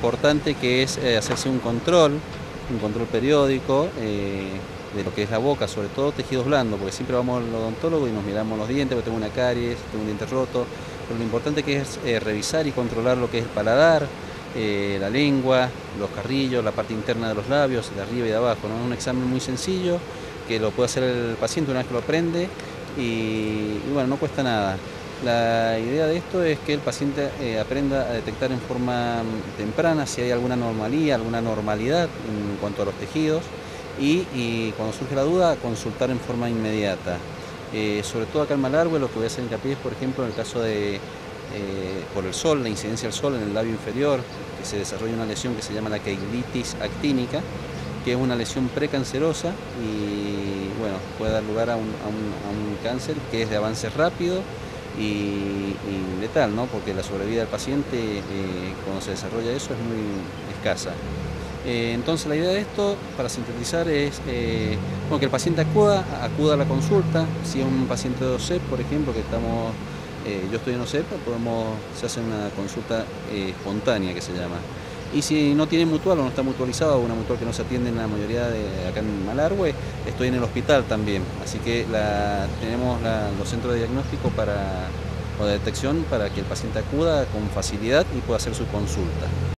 importante que es hacerse un control periódico de lo que es la boca, sobre todo tejidos blandos, porque siempre vamos al odontólogo y nos miramos los dientes, porque tengo una caries, tengo un diente roto, pero lo importante que es revisar y controlar lo que es el paladar, la lengua, los carrillos, la parte interna de los labios, de arriba y de abajo, ¿no? Un examen muy sencillo que lo puede hacer el paciente una vez que lo aprende y bueno, no cuesta nada. La idea de esto es que el paciente aprenda a detectar en forma temprana si hay alguna anomalía, alguna normalidad en cuanto a los tejidos y cuando surge la duda, consultar en forma inmediata. Sobre todo acá en Malargüe lo que voy a hacer hincapié es, por ejemplo, en el caso de por el sol, la incidencia del sol en el labio inferior, que se desarrolla una lesión que se llama la queilitis actínica, que es una lesión precancerosa y bueno, puede dar lugar a un cáncer que es de avance rápido y letal, ¿no? Porque la sobrevida del paciente cuando se desarrolla eso es muy escasa. Entonces la idea de esto, para sintetizar, es bueno, que el paciente acuda a la consulta. Si es un paciente de OSEP, por ejemplo, que estamos, yo estoy en OSEP, se hace una consulta espontánea que se llama. Y si no tiene mutual o no está mutualizado, una mutual que no se atiende en la mayoría de acá en Malargüe, estoy en el hospital también. Así que tenemos los centros de diagnóstico o de detección para que el paciente acuda con facilidad y pueda hacer su consulta.